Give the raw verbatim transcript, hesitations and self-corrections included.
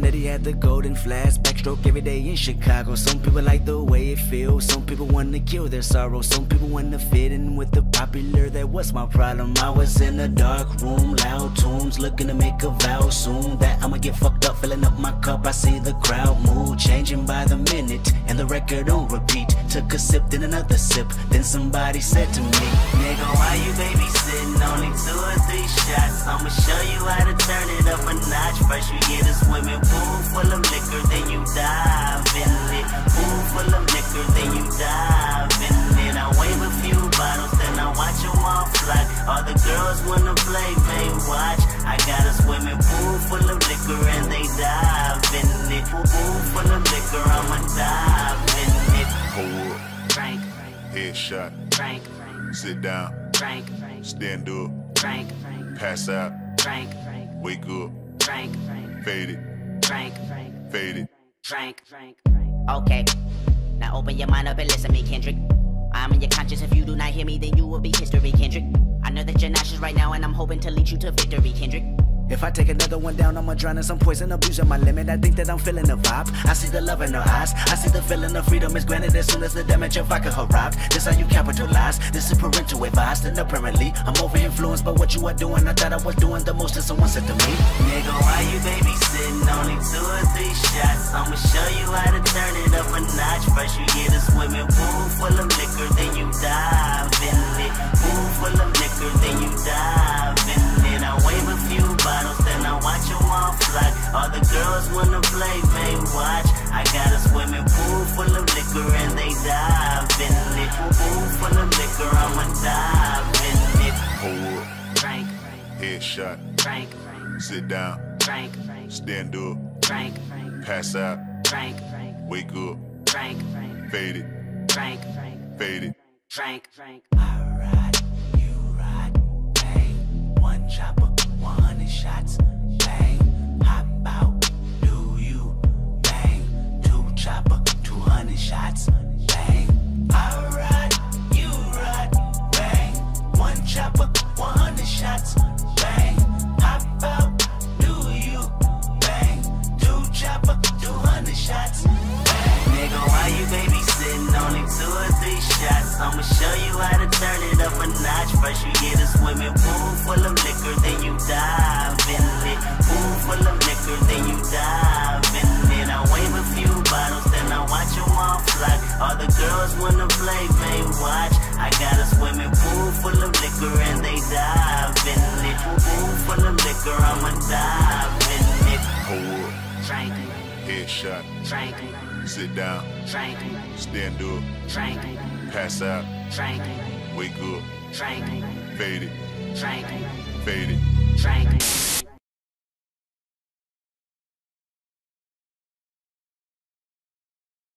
Nettie had the golden flash, backstroke every day in Chicago. Some people like the way it feels, some people wanna kill their sorrow, some people wanna fit in with the popular. That was my problem. I was in a dark room, loud tunes, looking to make a vow soon that I'ma get fucked up, filling up my cup. I see the crowd mood changing by the minute, and the record on repeat. Took a sip, then another sip, then somebody said to me, nigga, why you babysitting? Only two or three shots. I'ma show you how to turn it up a notch. First you get a swimming pool full of liquor, then you dive in it. Pool full of liquor, then you dive in it. I wave a few bottles, then I watch them all fly. All the girls wanna play, they watch. I got a swimming pool full of liquor and they dive in it. Pool full of liquor, I'ma dive in it. Hold up. Frank, Headshot. Frank, Sit down. Frank, Stand up. Frank, Pass out. Frank, Wake up. Frank, Fade it. Frank, Fade it. Frank, Frank. Okay, now open your mind up and listen to me, Kendrick. I'm in your conscience. If you do not hear me, then you will be history, Kendrick. I know that you're nauseous right now, and I'm hoping to lead you to victory, Kendrick. If I take another one down, I'ma drown in some poison, abusing my limit. I think that I'm feeling the vibe. I see the love in her eyes. I see the feeling of freedom is granted as soon as the damage of vodka arrived. This how you capitalize. This is parental advice. And apparently, I'm over influenced by what you are doing. I thought I was doing the most, and someone said to me, nigga, why you babysitting? Only two or three shots. I'ma show you how to turn it up a notch. First you get a swimming pool full of liquor, then you dive in it. Pool full of liquor, then you dive in it. I wave a few bottles, then I watch them all fly. All the girls wanna play, they watch. I got a swimming pool full of liquor and they dive in it. Pool full of liquor, I'ma dive in it. Hold up. Frank, Headshot. Frank, Sit down. Frank, Stand up. Frank, Pass out. Frank, Wake up. Frank, Fade it. Frank, Fade it. Frank, Frank. I ride, you ride, bang. One chopper, one hundred shots, bang. Hop out, do you, bang. Two chopper, two hundred shots, bang. I ride, you ride, bang. One chopper, one hundred shots, bang. Hop out, do you, bang. Two chopper, two hundred shots, bang. Nigga, why you babysitting? Only two or three shots. I'ma show you how to turn it up a notch. First you get a swimming pool full of liquor, then you dive in it. Pool full of liquor, then you dive in it. I wave a few bottles, then I watch them all fly. All the girls wanna play, they watch. I got a swimming pool full of liquor and they dive in it. Pool full of liquor, I'ma dive in it. Hold up. Frank, Headshot. Frank, Sit down. Frank, Stand up. Frank, Pass out. Frank, Wake up. Frank, Fade it. Frank, Fade it. Frank.